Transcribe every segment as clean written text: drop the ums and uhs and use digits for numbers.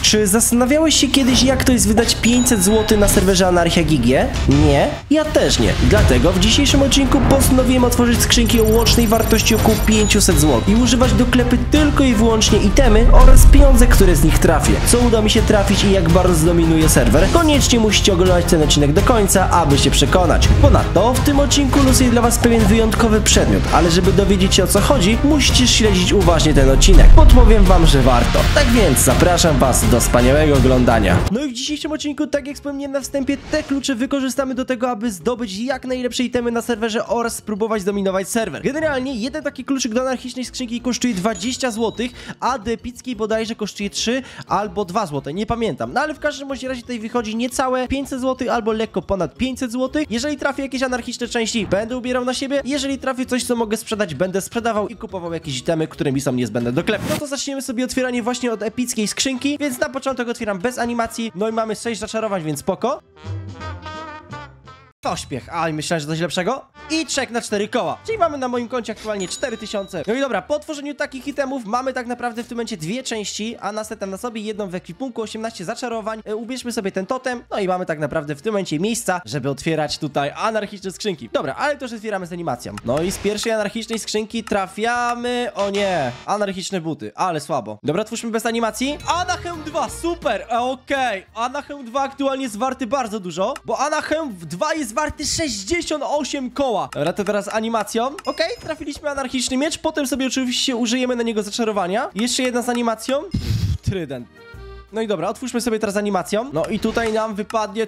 Czy zastanawiałeś się kiedyś, jak to jest wydać 500 zł na serwerze Anarchia GG? Nie? Ja też nie. Dlatego w dzisiejszym odcinku postanowiłem otworzyć skrzynki o łącznej wartości około 500 zł i używać do klepy tylko i wyłącznie itemy oraz pieniądze, które z nich trafię. Co uda mi się trafić i jak bardzo zdominuje serwer? Koniecznie musicie oglądać ten odcinek do końca, aby się przekonać. Ponadto w tym odcinku losuję dla was pewien wyjątkowy przedmiot, ale żeby dowiedzieć się, o co chodzi, musicie śledzić uważnie ten odcinek. Podpowiem wam, że warto. Tak więc zapraszam was do wspaniałego oglądania. No i w dzisiejszym odcinku, tak jak wspomniałem na wstępie, te klucze wykorzystamy do tego, aby zdobyć jak najlepsze itemy na serwerze oraz spróbować zdominować serwer. Generalnie jeden taki kluczyk do anarchicznej skrzynki kosztuje 20 zł, a do epickiej bodajże kosztuje 3 albo 2 zł, nie pamiętam. No ale w każdym razie tutaj wychodzi niecałe 500 zł albo lekko ponad 500 zł. Jeżeli trafię jakieś anarchiczne części, będę ubierał na siebie. Jeżeli trafię coś, co mogę sprzedać, będę sprzedawał i kupował jakieś itemy, które mi są niezbędne do sklepu. No to zaczniemy sobie otwieranie właśnie od epickiej skrzynki, więc na początek otwieram bez animacji. No i mamy 6 zaczarowań, więc spoko. Pośpiech, ale myślałem, że coś lepszego. I czek na 4 koła. Czyli mamy na moim koncie aktualnie 4000. No i dobra, po tworzeniu takich itemów mamy tak naprawdę w tym momencie dwie części, a następnie na sobie jedną w ekwipunku, 18 zaczarowań. Ubierzmy sobie ten totem. No i mamy tak naprawdę w tym momencie miejsca, żeby otwierać tutaj anarchiczne skrzynki. Dobra, ale to już otwieramy z animacją. No i z pierwszej anarchicznej skrzynki trafiamy... O nie, anarchiczne buty, ale słabo. Dobra, twórzmy bez animacji. Anachem 2, super, okej. Anachem 2 aktualnie jest warty bardzo dużo, bo Anachem 2 jest warty 68 koła. Dobra, to teraz animacją. Okej, trafiliśmy anarchiczny miecz. Potem sobie oczywiście użyjemy na niego zaczarowania. Jeszcze jedna z animacją. Trident. No i dobra, otwórzmy sobie teraz animacją. No i tutaj nam wypadnie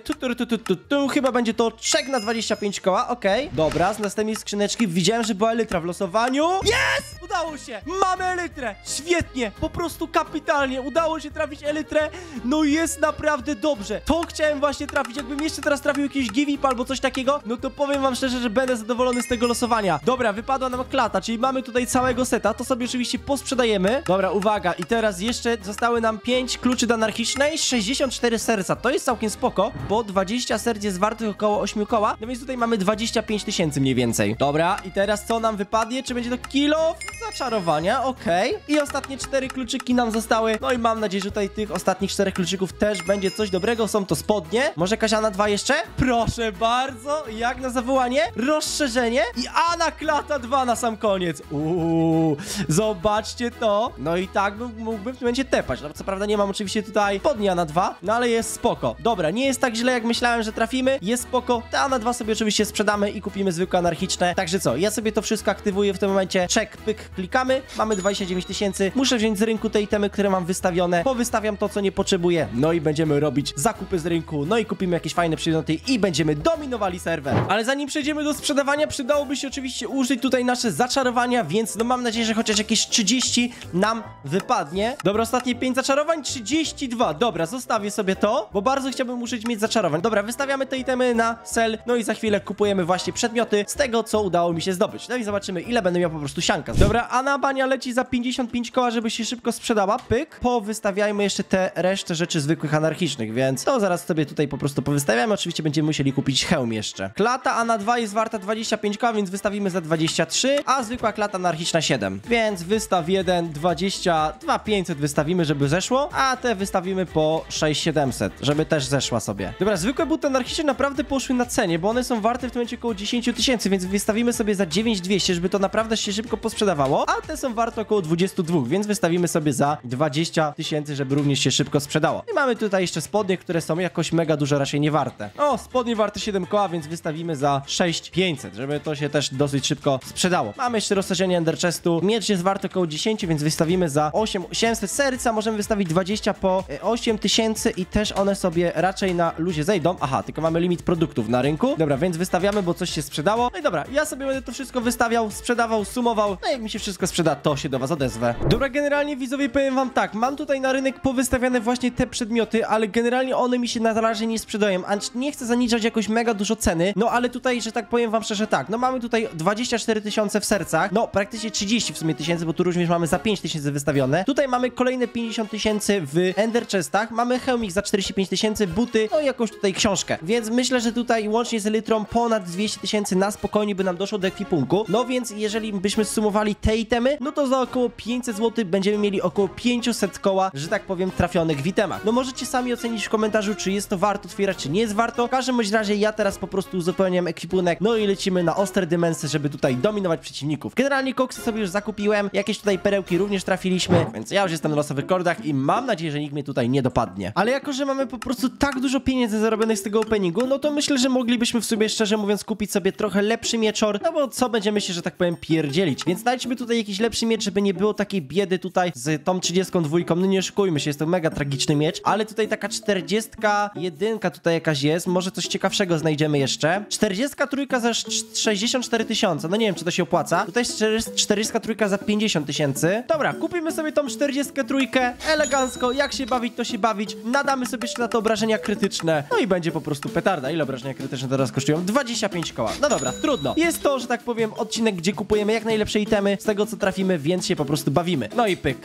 chyba będzie to czek na 25 koła, okej. Dobra, z następnej skrzyneczki widziałem, że była elytra w losowaniu. Jest! Udało się! Mamy elytrę! Świetnie! Po prostu kapitalnie! Udało się trafić elytrę. No jest naprawdę dobrze. To chciałem właśnie trafić. Jakbym jeszcze teraz trafił jakiś give-up albo coś takiego, no to powiem wam szczerze, że będę zadowolony z tego losowania. Dobra, wypadła nam klata, czyli mamy tutaj całego seta. To sobie oczywiście posprzedajemy. Dobra, uwaga. I teraz jeszcze zostały nam 5 kluczy anarchicznej, 64 serca, to jest całkiem spoko, bo 20 serc jest wartych około 8 koła, no więc tutaj mamy 25 tysięcy mniej więcej. Dobra, i teraz co nam wypadnie? Czy będzie to kilo zaczarowania? Okej. I ostatnie 4 kluczyki nam zostały, no i mam nadzieję, że tutaj tych ostatnich 4 kluczyków też będzie coś dobrego. Są to spodnie, może Kasiana 2 jeszcze? Proszę bardzo, jak na zawołanie, rozszerzenie i Anaklata 2 na sam koniec. Zobaczcie to. No i tak mógłbym w tym momencie tepać, no co prawda nie mam oczywiście tutaj podnia na 2, no ale jest spoko. Dobra, nie jest tak źle, jak myślałem, że trafimy. Jest spoko. Te na 2 sobie oczywiście sprzedamy i kupimy zwykłe anarchiczne. Także co, ja sobie to wszystko aktywuję w tym momencie. Czek, pyk, klikamy. Mamy 29 tysięcy. Muszę wziąć z rynku te itemy, które mam wystawione. Powystawiam to, co nie potrzebuję. No i będziemy robić zakupy z rynku. No i kupimy jakieś fajne przedmioty i będziemy dominowali serwer. Ale zanim przejdziemy do sprzedawania, przydałoby się oczywiście użyć tutaj nasze zaczarowania, więc no mam nadzieję, że chociaż jakieś 30 nam wypadnie. Dobra, ostatnie 5 zaczarowań, 32. Dobra, zostawię sobie to, bo bardzo chciałbym użyć mieć zaczarowań. Dobra, wystawiamy te itemy na sell, no i za chwilę kupujemy właśnie przedmioty z tego, co udało mi się zdobyć. No i zobaczymy, ile będę miał po prostu sianka. Dobra, a na bania leci za 55 koła, żeby się szybko sprzedała. Pyk. Powystawiajmy jeszcze te resztę rzeczy zwykłych anarchicznych, więc to zaraz sobie tutaj po prostu powystawiamy. Oczywiście będziemy musieli kupić hełm jeszcze. Klata A na 2 jest warta 25 koła, więc wystawimy za 23, a zwykła klata anarchiczna 7. Więc wystaw 1, 22 500 wystawimy, żeby zeszło, a te wystawimy po 6700, żeby też zeszła sobie. Dobra, zwykłe buty anarchiczne naprawdę poszły na cenie, bo one są warte w tym momencie około 10 tysięcy, więc wystawimy sobie za 9200, żeby to naprawdę się szybko posprzedawało, a te są warte około 22, więc wystawimy sobie za 20 tysięcy, żeby również się szybko sprzedało. I mamy tutaj jeszcze spodnie, które są jakoś mega dużo raczej nie warte. O, spodnie warte 7 koła, więc wystawimy za 6500, żeby to się też dosyć szybko sprzedało. Mamy jeszcze rozszerzenie Ender Chestu. Miecz jest warty około 10, więc wystawimy za 800 serca, możemy wystawić 20 po 8000 i też one sobie raczej na luzie zejdą. Aha, tylko mamy limit produktów na rynku. Dobra, więc wystawiamy, bo coś się sprzedało. No i dobra, ja sobie będę to wszystko wystawiał, sprzedawał, sumował. No i jak mi się wszystko sprzeda, to się do was odezwę. Dobra, generalnie widzowie, powiem wam tak, mam tutaj na rynek powystawiane właśnie te przedmioty, ale generalnie one mi się na razie nie sprzedają, a nie chcę zaniżać jakoś mega dużo ceny, no ale tutaj, że tak powiem wam szczerze, tak, no mamy tutaj 24 tysiące w sercach, no praktycznie 30 w sumie tysięcy, bo tu również mamy za 5 tysięcy wystawione. Tutaj mamy kolejne 50 tysięcy w Ender Chestach. Mamy hełmik za 45 000, buty, no i jakąś tutaj książkę. Więc myślę, że tutaj łącznie z elytrą ponad 200 000 na spokojnie by nam doszło do ekwipunku. No więc jeżeli byśmy sumowali te itemy, no to za około 500 zł będziemy mieli około 500 koła, że tak powiem, trafionych w itemach. No możecie sami ocenić w komentarzu, czy jest to warto otwierać, czy nie jest warto. W każdym bądź razie ja teraz po prostu uzupełniam ekwipunek, no i lecimy na ostre dymensy, żeby tutaj dominować przeciwników. Generalnie koksy sobie już zakupiłem, jakieś tutaj perełki również trafiliśmy, więc ja już jestem na losowych kordach i mam nadzieję, że nikt mnie tutaj nie dopadnie. Ale jako, że mamy po prostu tak dużo pieniędzy zarobionych z tego openingu, no to myślę, że moglibyśmy w sobie, szczerze mówiąc, kupić sobie trochę lepszy mieczor, no bo co będziemy się, że tak powiem, pierdzielić. Więc dajmy tutaj jakiś lepszy miecz, żeby nie było takiej biedy tutaj z tą 32, no nie oszukujmy się, jest to mega tragiczny miecz, ale tutaj taka 41 tutaj jakaś jest, może coś ciekawszego znajdziemy jeszcze. 43 za 64 000, no nie wiem, czy to się opłaca. Tutaj jest 43 za 50 000. Dobra, kupimy sobie tą 43, elegancko, jak się bawić, to się bawić. Nadamy sobie jeszcze na to obrażenia krytyczne, no i będzie po prostu petarda. Ile obrażenia krytyczne teraz kosztują? 25 koła. No dobra, trudno. Jest to, że tak powiem, odcinek, gdzie kupujemy jak najlepsze itemy z tego, co trafimy, więc się po prostu bawimy. No i pyk.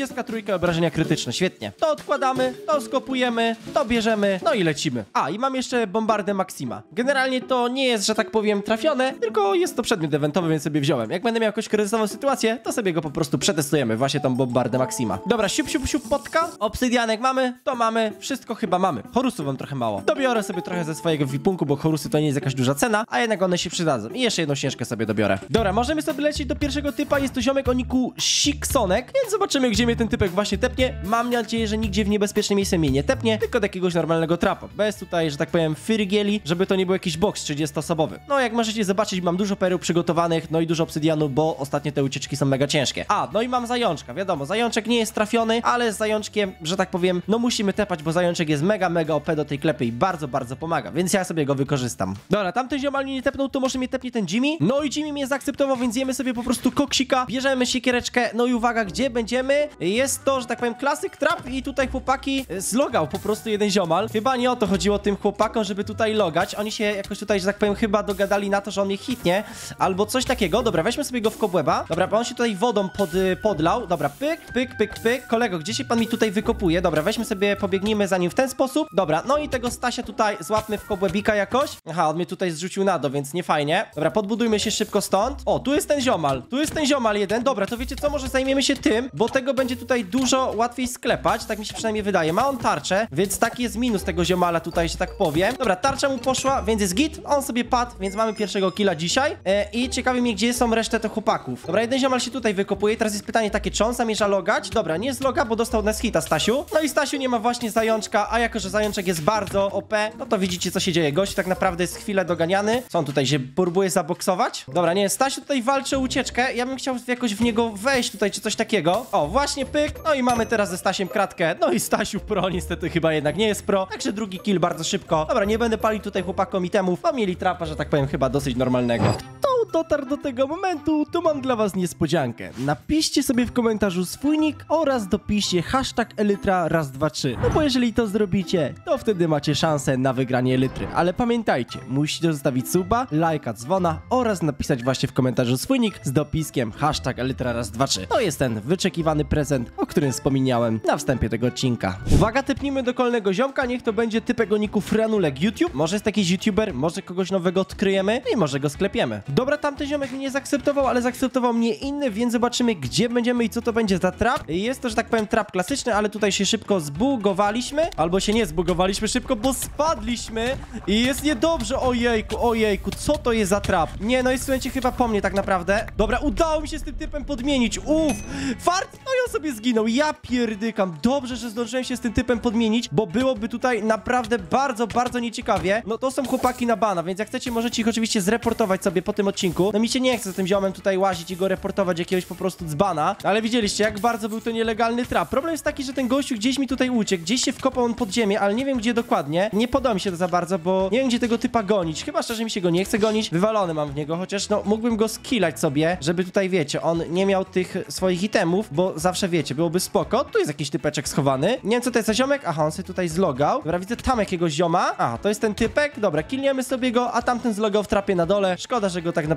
43 obrażenia krytyczne, świetnie. To odkładamy, to skopujemy, to bierzemy, no i lecimy. A, i mam jeszcze bombardę Maxima. Generalnie to nie jest, że tak powiem, trafione, tylko jest to przedmiot eventowy, więc sobie wziąłem. Jak będę miał jakąś kryzysową sytuację, to sobie go po prostu przetestujemy, właśnie tą bombardę Maxima. Dobra, siup, potka. Obsydianek mamy, to mamy, wszystko chyba mamy. Horusów mam trochę mało. Dobiorę sobie trochę ze swojego wipunku, bo horusy to nie jest jakaś duża cena, a jednak one się przydadzą. I jeszcze jedną ścieżkę sobie dobiorę. Dobra, możemy sobie lecieć do pierwszego typa, jest to ziomek o niku Siksonek, więc zobaczymy, gdzie mnie ten typek właśnie tepnie. Mam nadzieję, że nigdzie w niebezpieczne miejsce mnie nie tepnie, tylko do jakiegoś normalnego trapa. Bez tutaj, że tak powiem, fyrygieli, żeby to nie był jakiś box 30-osobowy. No, jak możecie zobaczyć, mam dużo pereł przygotowanych, no i dużo obsydianu, bo ostatnio te ucieczki są mega ciężkie. A, no i mam zajączka, wiadomo, zajączek nie jest trafiony, ale z zajączkiem, że tak powiem, no musimy tepać, bo zajączek jest mega OP do tej klepy i bardzo pomaga, więc ja sobie go wykorzystam. Dobra, tamten ziomal mnie nie tepnął, to może mnie tepnie ten Jimmy? No i Jimmy mnie zaakceptował, więc jemy sobie po prostu koksika, bierzemy siekiereczkę, no i uwaga, gdzie będziemy? Jest to, że tak powiem, klasyk trap i tutaj chłopaki zlogał po prostu jeden ziomal. Chyba nie o to chodziło tym chłopakom, żeby tutaj logać. Oni się jakoś tutaj, że tak powiem, chyba dogadali na to, że on mnie hitnie, albo coś takiego. Dobra, weźmy sobie go w kobłęba. Dobra, bo on się tutaj wodą podlał. Dobra, pyk. Kolego, gdzie się pan mi tutaj wykopuje? Dobra, weźmy sobie, pobiegnijmy za nim w ten sposób. Dobra, no i tego Stasia tutaj złapmy w kobłębika jakoś. Aha, on mnie tutaj zrzucił na dół, więc nie fajnie. Dobra, podbudujmy się szybko stąd. O, tu jest ten ziomal jeden. Dobra, to wiecie co, może zajmiemy się tym, bo tego będzie tutaj dużo łatwiej sklepać, tak mi się przynajmniej wydaje. Ma on tarczę, więc taki jest minus tego ziomala tutaj, że tak powiem. Dobra, tarcza mu poszła, więc jest git. On sobie padł, więc mamy pierwszego killa dzisiaj. I ciekawi mnie, gdzie są resztę tych chłopaków. Dobra, jeden ziomal się tutaj wykopuje. Teraz jest pytanie takie, czy on zamierza logać? Dobra, nie zloga, bo dostał neshita Stasiu. No i Stasiu nie ma właśnie zajączka, a jako, że zajączek jest bardzo OP, no to widzicie, co się dzieje. Gość tak naprawdę jest chwilę doganiany. Co on tutaj się próbuje zaboksować? Dobra, nie, Stasiu tutaj walczy o ucieczkę. Ja bym chciał jakoś w niego wejść tutaj, czy coś takiego. O, właśnie pyk. No i mamy teraz ze Stasiem kratkę. No i Stasiu pro, niestety chyba jednak nie jest pro. Także drugi kill bardzo szybko. Dobra, nie będę palił tutaj chłopakom itemów, bo mieli trapa, że tak powiem, chyba dosyć normalnego. Dotarł do tego momentu, to mam dla was niespodziankę. Napiszcie sobie w komentarzu swój nick oraz dopiszcie hashtag Elytra raz, dwa, trzy. No bo jeżeli to zrobicie, to wtedy macie szansę na wygranie Elytry. Ale pamiętajcie, musicie zostawić suba, lajka, dzwona oraz napisać właśnie w komentarzu swój nick z dopiskiem hashtag Elytra raz, dwa, trzy. To jest ten wyczekiwany prezent, o którym wspomniałem na wstępie tego odcinka. Uwaga, typnijmy do kolejnego ziomka, niech to będzie typek o niku Franulek YouTube. Może jest jakiś youtuber, może kogoś nowego odkryjemy i może go sklepiemy. Dobra, tamten ziomek mnie nie zaakceptował, ale zaakceptował mnie inny, więc zobaczymy, gdzie będziemy i co to będzie za trap. Jest to, że tak powiem, trap klasyczny, ale tutaj się szybko zbugowaliśmy, albo się nie zbugowaliśmy szybko, bo spadliśmy i jest niedobrze. Ojejku, co to jest za trap? Nie, no jest, słuchajcie, chyba po mnie tak naprawdę. Dobra, udało mi się z tym typem podmienić. Fart! No i on sobie zginął. Ja pierdykam. Dobrze, że zdążyłem się z tym typem podmienić, bo byłoby tutaj naprawdę bardzo nieciekawie. No to są chłopaki na bana, więc jak chcecie, możecie ich oczywiście zreportować sobie po tym odcinku. No mi się nie chce z tym ziomem tutaj łazić i go reportować jakiegoś po prostu dzbana, ale widzieliście, jak bardzo był to nielegalny trap. Problem jest taki, że ten gościu gdzieś mi tutaj uciekł, gdzieś się wkopał on pod ziemię, ale nie wiem gdzie dokładnie. Nie podoba mi się to za bardzo, bo nie wiem gdzie tego typa gonić. Chyba szczerze mi się go nie chce gonić. Wywalony mam w niego, chociaż no mógłbym go skillać sobie, żeby tutaj wiecie, on nie miał tych swoich itemów, bo zawsze wiecie, byłoby spoko. Tu jest jakiś typeczek schowany. Nie wiem co to jest za ziomek. Aha, on sobie tutaj zlogał. Dobra, widzę tam jakiegoś zioma. Aha, to jest ten typek. Dobra, killniemy sobie go, a tamten zlogał w trapie na dole. Szkoda, że go tak naprawdę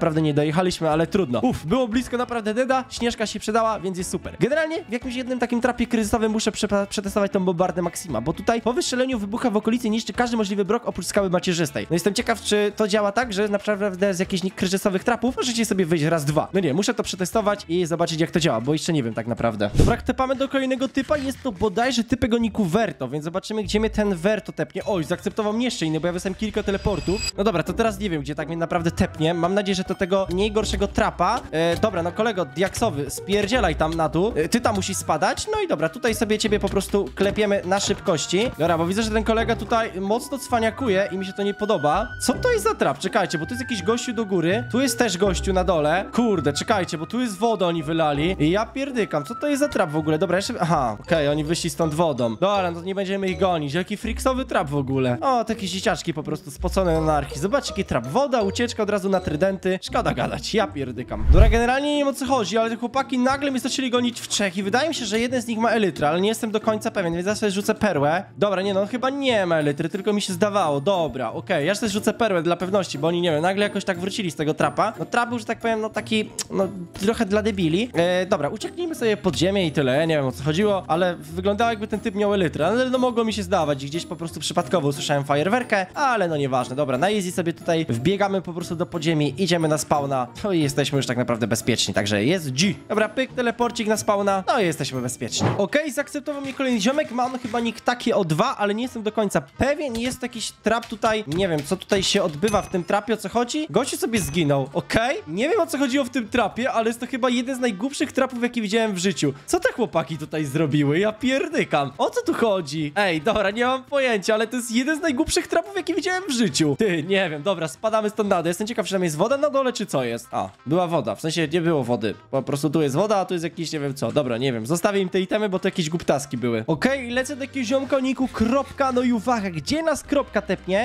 naprawdę nie dojechaliśmy, ale trudno. Było blisko naprawdę deda, Śnieżka się przydała, więc jest super. Generalnie w jakimś jednym takim trapie kryzysowym muszę przetestować tą bombardę Maxima, bo tutaj po wystrzeleniu wybucha w okolicy i niszczy każdy możliwy brok oprócz skały macierzystej. No jestem ciekaw, czy to działa tak, że naprawdę z jakichś kryzysowych trapów możecie sobie wyjść raz, dwa. No nie, muszę to przetestować i zobaczyć, jak to działa, bo jeszcze nie wiem tak naprawdę. Dobra, tepamy do kolejnego typa, jest to bodajże typek o niku Verto, więc zobaczymy, gdzie mnie ten Verto tepnie. Oj, zaakceptował mnie jeszcze inny, bo ja wysłałem kilka teleportów. No dobra, to teraz nie wiem, gdzie tak mnie naprawdę tepnie. Mam nadzieję, że to tego mniej gorszego trapa. Dobra, no kolego diaksowy, spierdzielaj tam na dół. Ty tam musisz spadać. No i dobra, tutaj sobie ciebie po prostu klepiemy na szybkości. Dobra, bo widzę, że ten kolega tutaj mocno cwaniakuje i mi się to nie podoba. Co to jest za trap? Czekajcie, bo tu jest jakiś gościu do góry. Tu jest też gościu na dole. Kurde, czekajcie, bo tu jest woda, oni wylali. I ja pierdykam. Co to jest za trap w ogóle? Dobra, jeszcze... Aha, okej, oni wyszli stąd wodą. Dobra, no to nie będziemy ich gonić. Jaki friksowy trap w ogóle. O, takie dzieciaczki po prostu spocone na anarchii. Zobaczcie, jaki trap. Woda, ucieczka od razu na trydenty. Szkoda gadać, ja pierdykam. Dobra, generalnie nie wiem, o co chodzi, ale te chłopaki nagle mnie zaczęli gonić w trzech i wydaje mi się, że jeden z nich ma elytrę, ale nie jestem do końca pewien, więc ja sobie rzucę perłę. Dobra, nie no, on chyba nie ma elytry, tylko mi się zdawało. Dobra, okej, ja sobie rzucę perłę dla pewności, bo oni, nie wiem, nagle jakoś tak wrócili z tego trapa. No trap był, że tak powiem, no taki, no trochę dla debili. Dobra, ucieknijmy sobie pod ziemię i tyle, ja nie wiem, o co chodziło, ale wyglądało, jakby ten typ miał elytrę, ale no mogło mi się zdawać i gdzieś po prostu przypadkowo usłyszałem fajerwerkę, ale no nieważne. Dobra, na easy sobie tutaj wbiegamy po prostu do podziemi, idziemy na spawna, no i jesteśmy już tak naprawdę bezpieczni, także jest G. Dobra, pyk, teleporcik na spawna, no i jesteśmy bezpieczni. Okej, zaakceptował mnie kolejny ziomek, ma on chyba nick takie o 2, ale nie jestem do końca pewien, jest jakiś trap tutaj, nie wiem, co tutaj się odbywa w tym trapie, o co chodzi? Gościu sobie zginął, okej? Nie wiem, o co chodziło w tym trapie, ale jest to chyba jeden z najgłupszych trapów, jaki widziałem w życiu. Co te chłopaki tutaj zrobiły? Ja pierdykam. O co tu chodzi? Ej, dobra, nie mam pojęcia, ale to jest jeden z najgłupszych trapów, jaki widziałem w życiu. Ty, nie wiem, dobra, spadamy stąd na dół. Jestem ciekaw, czy tam jest woda na dole, czy co jest? A, była woda, w sensie nie było wody. Po prostu tu jest woda, a tu jest jakiś, nie wiem co. Dobra, nie wiem, zostawię im te itemy, bo to jakieś głuptaski były. Okej, lecę do jakiegoś ziomka o niku kropka, no i uwaga, gdzie nas kropka tepnie?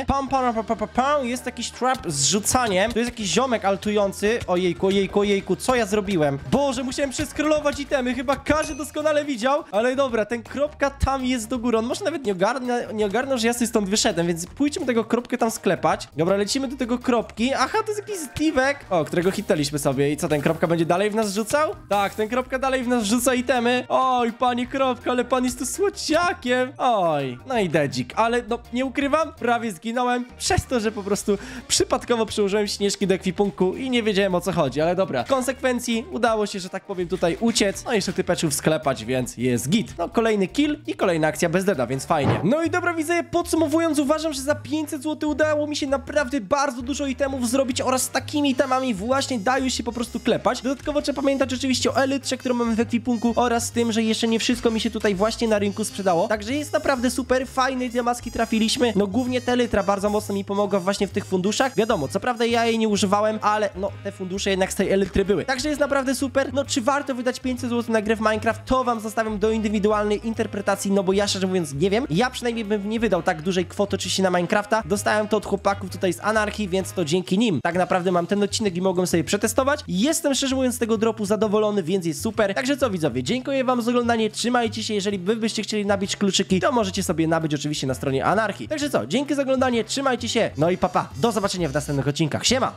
Jest jakiś trap z rzucaniem. Tu jest jakiś ziomek altujący. Ojejku, ojejku, ojejku, co ja zrobiłem? Boże, musiałem przeskrolować itemy, chyba każdy doskonale widział, ale dobra, ten kropka tam jest do góry. On może nawet nie ogarnął, że ja sobie stąd wyszedłem, więc pójdźmy tego kropkę tam sklepać. Dobra, lecimy do tego kropki. Aha, to jest jakiś Steve'ek, o, którego hitnęliśmy sobie. I co, ten kropka będzie dalej w nas rzucał? Tak, ten kropka dalej w nas rzuca itemy. Oj, panie kropka, ale pan jest tu słodziakiem. Oj, no i dedzik, ale no, nie ukrywam, prawie zginąłem przez to, że po prostu przypadkowo przyłożyłem Śnieżki do ekwipunku i nie wiedziałem, o co chodzi, ale dobra. W konsekwencji udało się, że tak powiem, tutaj uciec, no i jeszcze typeczów sklepać, więc jest git. No, kolejny kill i kolejna akcja bez deda, więc fajnie. No i dobra, widzę, podsumowując, uważam, że za 500 zł udało mi się naprawdę bardzo dużo itemów zrobić oraz z takimi itemami właśnie dają się po prostu klepać. Dodatkowo trzeba pamiętać oczywiście o elytrze, którą mamy w ekwipunku oraz tym, że jeszcze nie wszystko mi się tutaj właśnie na rynku sprzedało. Także jest naprawdę super, fajnej maski trafiliśmy. No głównie ta elytra bardzo mocno mi pomogła właśnie w tych funduszach. Wiadomo, co prawda ja jej nie używałem, ale no te fundusze jednak z tej elytry były. Także jest naprawdę super. No czy warto wydać 500 zł na grę w Minecraft? To wam zostawiam do indywidualnej interpretacji, no bo ja szczerze mówiąc nie wiem. Ja przynajmniej bym nie wydał tak dużej kwoty oczywiście na Minecrafta. Dostałem to od chłopaków tutaj z Anarchii, więc to dzięki nim tak naprawdę mam ten odcinek i mogłem sobie przetestować. Jestem szczerze mówiąc z tego dropu zadowolony, więc jest super. Także co widzowie, dziękuję wam za oglądanie, trzymajcie się, jeżeli wy byście chcieli nabić kluczyki, to możecie sobie nabyć oczywiście na stronie Anarchii. Także co, dzięki za oglądanie, trzymajcie się, no i papa, do zobaczenia w następnych odcinkach, siema!